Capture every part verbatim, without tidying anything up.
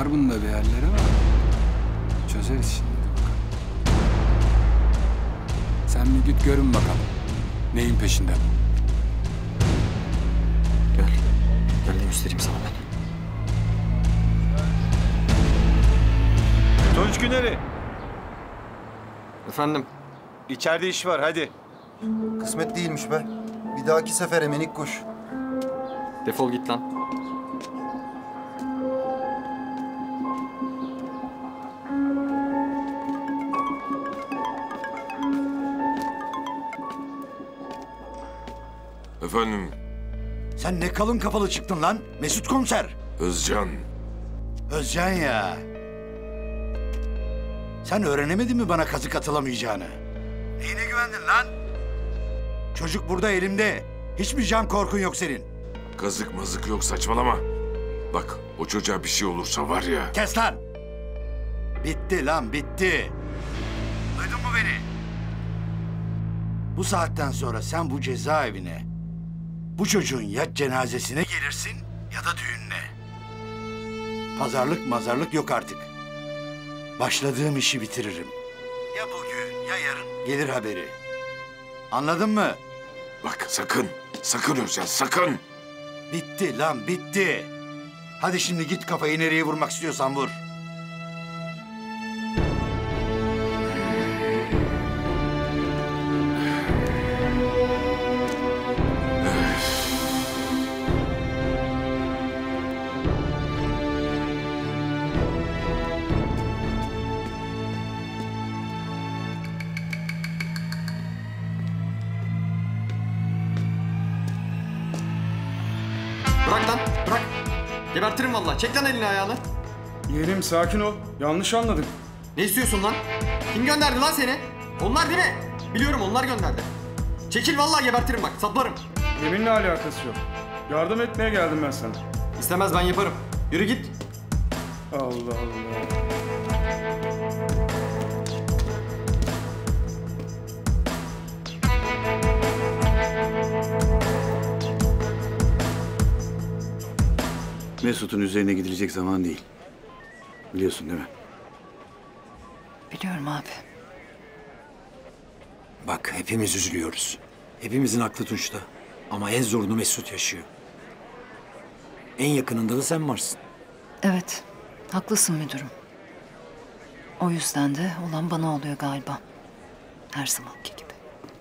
Var bunda bir yerleri ama çözeriz şimdi bakalım. Sen bir git görün bakalım. Neyin peşinde bu? Gel. Gel de göstereyim sana ben. Tunç Güner'i. Efendim? İçeride iş var, hadi. Kısmet değilmiş be. Bir dahaki sefere minik kuş. Defol git lan. Efendim, Sen ne kalın kafalı çıktın lan Mesut Komiser. Özcan. Özcan ya. Sen öğrenemedin mi bana kazık atılamayacağını? Neyine güvendin lan? Çocuk burada elimde. Hiçbir can korkun yok senin. Kazık mazık yok, saçmalama. Bak, o çocuğa bir şey olursa var ya... Kes lan! Bitti lan, bitti. Duydun mu beni? Bu saatten sonra sen bu cezaevine... bu çocuğun ya cenazesine gelirsin ya da düğününe. Pazarlık mazarlık yok artık. Başladığım işi bitiririm. Ya bugün ya yarın gelir haberi. Anladın mı? Bak sakın, sakın Özcan, sakın! Bitti lan, bitti. Hadi şimdi git kafayı nereye vurmak istiyorsan vur. Bırak lan, bırak. Gebertirim vallahi. Çek lan elini ayağını. Yeğenim sakin ol. Yanlış anladın. Ne istiyorsun lan? Kim gönderdi lan seni? Onlar değil mi? Biliyorum onlar gönderdi. Çekil vallahi gebertirim bak, saplarım. Yeminle alakası yok. Yardım etmeye geldim ben sana. İstemez ben yaparım. Yürü git. Allah Allah. Mesut'un üzerine gidilecek zaman değil. Biliyorsun değil mi? Biliyorum abi. Bak hepimiz üzülüyoruz. Hepimizin aklı Tunç'ta. Ama en zorunu Mesut yaşıyor. En yakınında da sen varsın. Evet, haklısın müdürüm. O yüzden de olan bana oluyor galiba. Her zamanki gibi.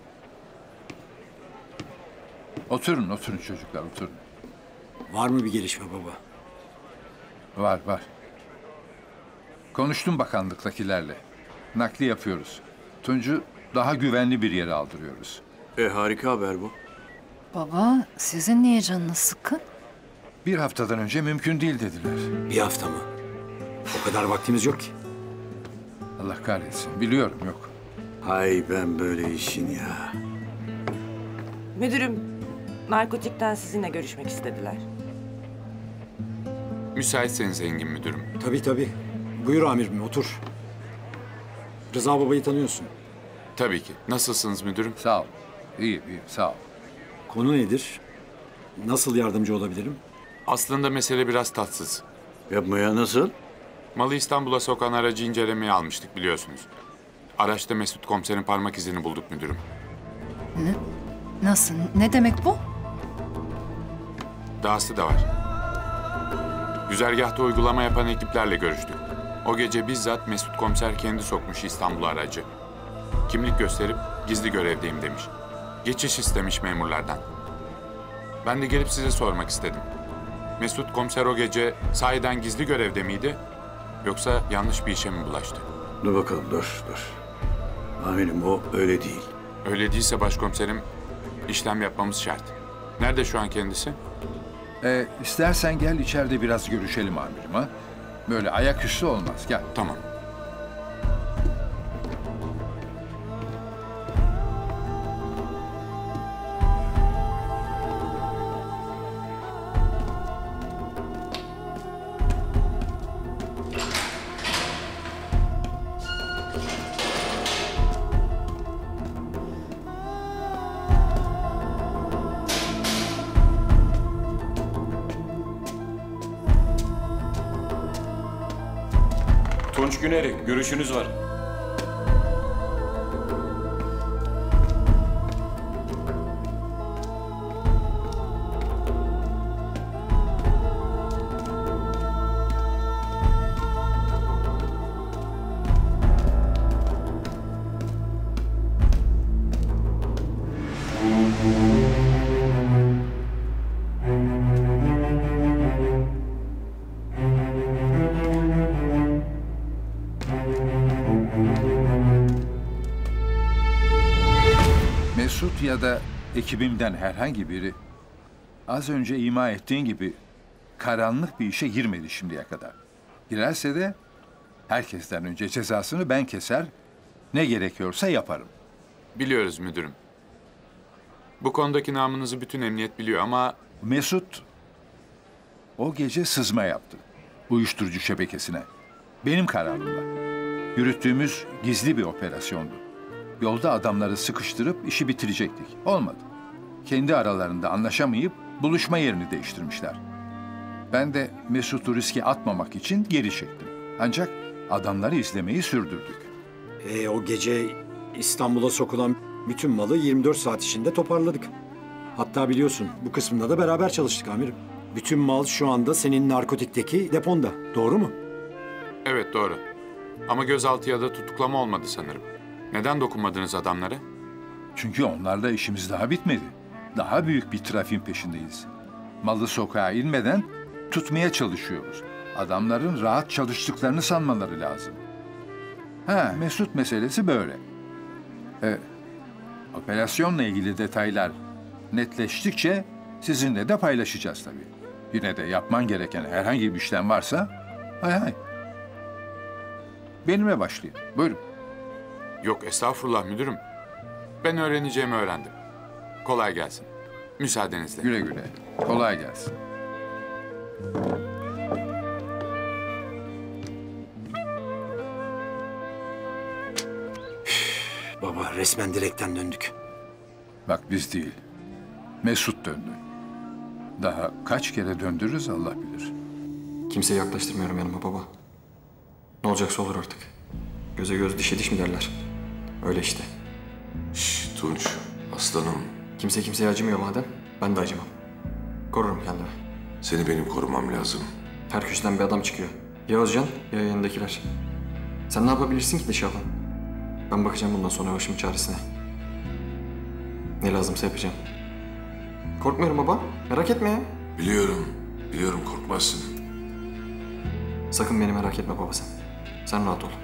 Oturun, oturun çocuklar, oturun. Var mı bir gelişme baba? Var, var. Konuştum bakanlıktakilerle. Nakli yapıyoruz. Tunç'u daha güvenli bir yere aldırıyoruz. E harika haber bu. Baba, sizin niye canınız sıkkın? Bir haftadan önce mümkün değil dediler. Bir hafta mı? O kadar vaktimiz yok ki. Allah kahretsin, biliyorum yok. Hay ben böyle işin ya. Müdürüm, narkotikten sizinle görüşmek istediler. Müsaitseniz Engin müdürüm. Tabii tabii. Buyur amirim otur. Rıza babayı tanıyorsun. Tabii ki. Nasılsınız müdürüm? Sağ ol. İyiyim, iyiyim, sağ ol. Konu nedir? Nasıl yardımcı olabilirim? Aslında mesele biraz tatsız. Yapmaya nasıl? Malı İstanbul'a sokan aracı incelemeye almıştık biliyorsunuz. Araçta Mesut komiserin parmak izini bulduk müdürüm. Ne? Nasıl? Ne demek bu? Dahası da var. Güzergahta uygulama yapan ekiplerle görüştük. O gece bizzat Mesut komiser kendi sokmuş İstanbul'a aracı. Kimlik gösterip gizli görevdeyim demiş. Geçiş istemiş memurlardan. Ben de gelip size sormak istedim. Mesut komiser o gece sahiden gizli görevde miydi? Yoksa yanlış bir işe mi bulaştı? Dur bakalım dur dur. Amirim o öyle değil. Öyle değilse başkomiserim işlem yapmamız şart. Nerede şu an kendisi? Ee, istersen gel içeride biraz görüşelim amirim ha. Böyle ayaküstü olmaz, gel. Tamam. Tunç Güneri, görüşünüz var. Mesut ya da ekibimden herhangi biri az önce ima ettiğin gibi karanlık bir işe girmedi şimdiye kadar. Girerse de herkesten önce cezasını ben keser, ne gerekiyorsa yaparım. Biliyoruz müdürüm. Bu konudaki namınızı bütün emniyet biliyor ama Mesut o gece sızma yaptı uyuşturucu şebekesine. Benim kararımla. Yürüttüğümüz gizli bir operasyondu. Yolda adamları sıkıştırıp işi bitirecektik. Olmadı. Kendi aralarında anlaşamayıp buluşma yerini değiştirmişler. Ben de Mesut'u riske atmamak için geri çektim. Ancak adamları izlemeyi sürdürdük. E, o gece İstanbul'a sokulan bütün malı yirmi dört saat içinde toparladık. Hatta biliyorsun bu kısmında da beraber çalıştık amirim. Bütün mal şu anda senin narkotikteki deponda. Doğru mu? evet doğru. Ama gözaltı ya da tutuklama olmadı sanırım. Neden dokunmadınız adamlara? Çünkü onlarla işimiz daha bitmedi. Daha büyük bir trafiğin peşindeyiz. Malı sokağa inmeden tutmaya çalışıyoruz. Adamların rahat çalıştıklarını sanmaları lazım. Ha, Mesut meselesi böyle. E, operasyonla ilgili detaylar netleştikçe sizinle de paylaşacağız tabii. Yine de yapman gereken herhangi bir işlem varsa hay hay. Benimle başlayın. Buyurun. Yok estağfurullah müdürüm. Ben öğreneceğimi öğrendim. Kolay gelsin. Müsaadenizle. Güle güle. Kolay gelsin. Baba resmen direkten döndük. Bak biz değil. Mesut döndü. Daha kaç kere döndürürüz Allah bilir. Kimseyi yaklaştırmıyorum yanıma baba. Ne olacaksa olur artık. Göze göz dişe diş mi derler? Öyle işte. Şşş Tunç, aslanım. Kimse kimseye acımıyor madem. Ben de acımam. Korurum kendimi. Seni benim korumam lazım. Her köşeden bir adam çıkıyor. Ya Özcan ya yanındakiler. Sen ne yapabilirsin ki dışarıdan? Ben bakacağım bundan sonra başımın çaresine. Ne lazımsa yapacağım. Korkmuyorum baba. Merak etme ya. Biliyorum, biliyorum korkmazsın. Sakın beni merak etme baba sen. Sen rahat ol.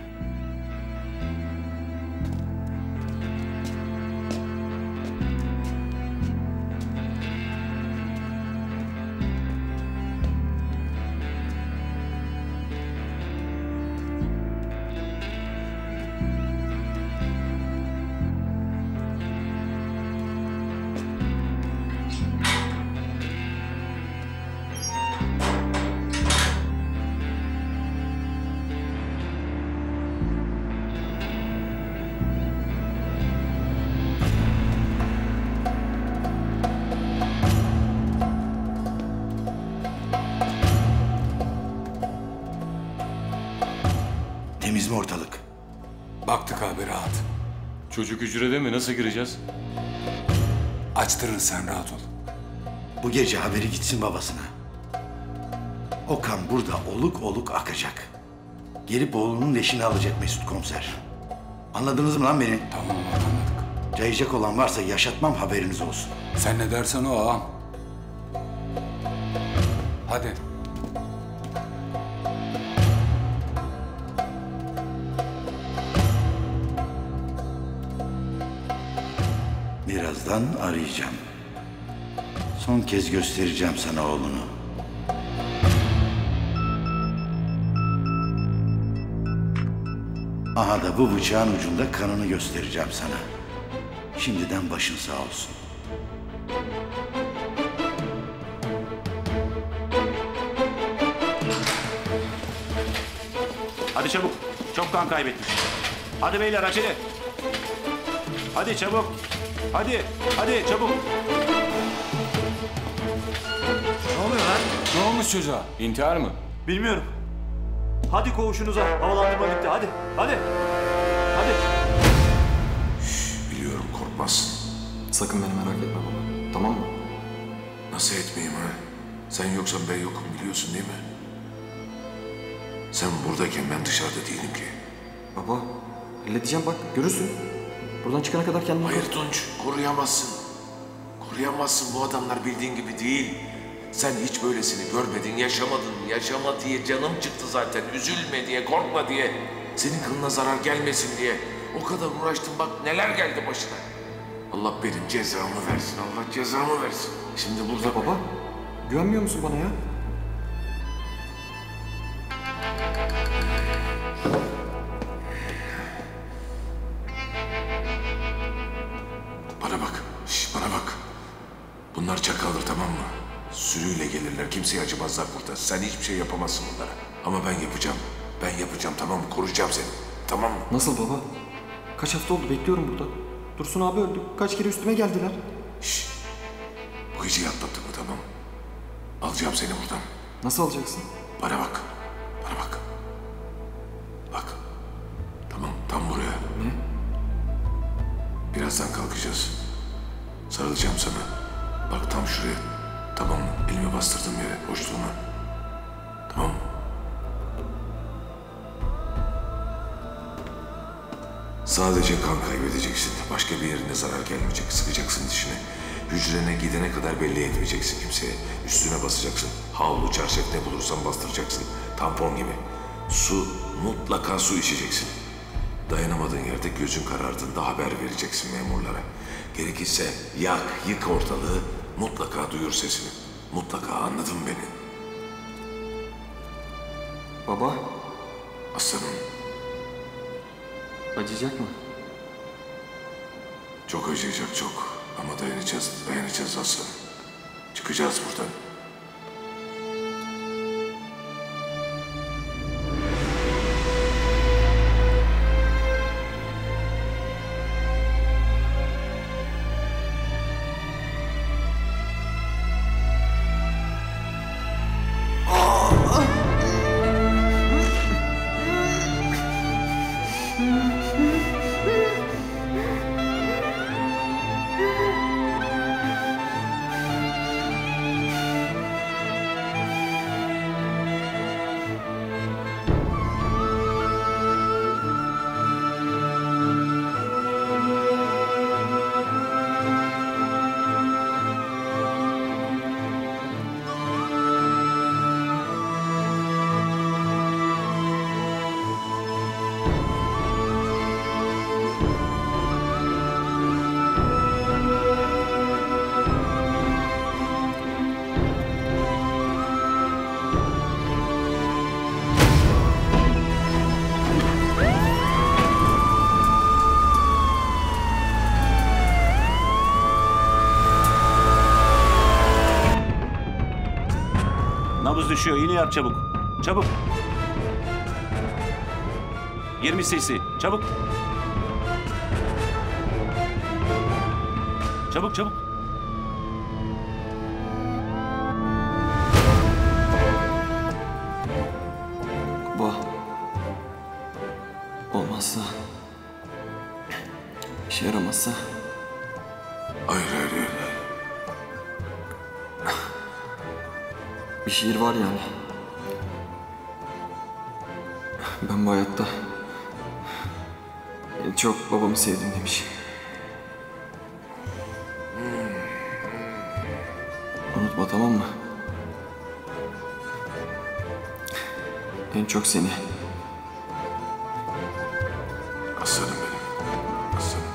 Temiz mi ortalık? Baktık abi rahat. Çocuk hücrede mi? Nasıl gireceğiz? Açtırırız sen rahat ol. Bu gece haberi gitsin babasına. O kan burada oluk oluk akacak. Gelip oğlunun leşini alacak Mesut komiser. Anladınız mı lan beni? Tamam anladık. Cayacak olan varsa yaşatmam haberiniz olsun. Sen ne dersen o ağam. Hadi. Birazdan arayacağım. Son kez göstereceğim sana oğlunu. Aha da bu bıçağın ucunda kanını göstereceğim sana. Şimdiden başın sağ olsun. Hadi çabuk. Çok kan kaybetmiş. Hadi beyler acele. Hadi çabuk. Hadi. Hadi çabuk. Ne olmuş çocuğa? İntihar mı? Bilmiyorum. Hadi koğuşunuza. Havalandırma bitti. Hadi. Hadi. Hadi. Biliyorum, korkmazsın. Sakın beni merak etme baba. Tamam mı? Nasıl etmeyeyim ha? Sen yoksan ben yokum, biliyorsun değil mi? Sen buradayken ben dışarıda değilim ki. Baba halledeceğim bak görürsün. Buradan çıkana kadar kendimi... Hayır Tunç, koruyamazsın. Koruyamazsın, bu adamlar bildiğin gibi değil. Sen hiç böylesini görmedin, yaşamadın. Yaşama diye canım çıktı zaten. Üzülme diye, korkma diye. Senin kılına zarar gelmesin diye. O kadar uğraştım, bak neler geldi başına. Allah benim cezamı versin, Allah cezamı versin. Şimdi burada... Baba, güvenmiyor musun bana ya? Bana bak, şş, bana bak. Bunlar çakaldır, tamam mı? Sürüyle gelirler, kimseye acımazlar burada. Sen hiçbir şey yapamazsın bunlara. Ama ben yapacağım, ben yapacağım, tamam mı? Koruyacağım seni, tamam mı? Nasıl baba? Kaç hafta oldu bekliyorum burada. Dursun abi öldü. Kaç kere üstüme geldiler. Şşş. Bu geceyi atlattık mı, tamam mı? Alacağım seni buradan. Nasıl alacaksın? Bana bak. Bana bak. Bak. Tamam, tam buraya. Ne? Birazdan kalkacağız. Sarılacağım sana. Bak tam şuraya. Tamam mı? Elimi bastırdığım yere. Boşluğuma. Tamam mı? Sadece kan kaybedeceksin. Başka bir yerine zarar gelmeyecek. Sıkacaksın dişini. Hücrene gidene kadar belli etmeyeceksin kimseye. Üstüne basacaksın. Havlu, çarşaf ne bulursan bastıracaksın. Tampon gibi. Su, mutlaka su içeceksin. Dayanamadığın yerde gözün karardığında haber vereceksin memurlara. Gerekirse yak, yık ortalığı. Mutlaka duyur sesini. Mutlaka, anladın beni. Baba. Aslanım. Acıyacak mı? Çok acıyacak, çok. Ama dayanacağız, dayanacağız aslanım. Çıkacağız buradan. Nabız düşüyor. İğne yap çabuk. Çabuk. yirmi cc. Çabuk. Çabuk çabuk. Baba. Olmazsa. İşe yaramazsa. Hayır, hayır, hayır. Bir şiir var yani. Ben bu hayatta en çok babamı sevdim demiş. Unutma, tamam mı? En çok seni. Aslanım benim. Aslanım.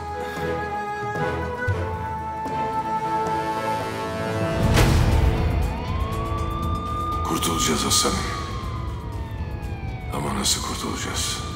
Kurtulacağız aslanım. Ama nasıl kurtulacağız?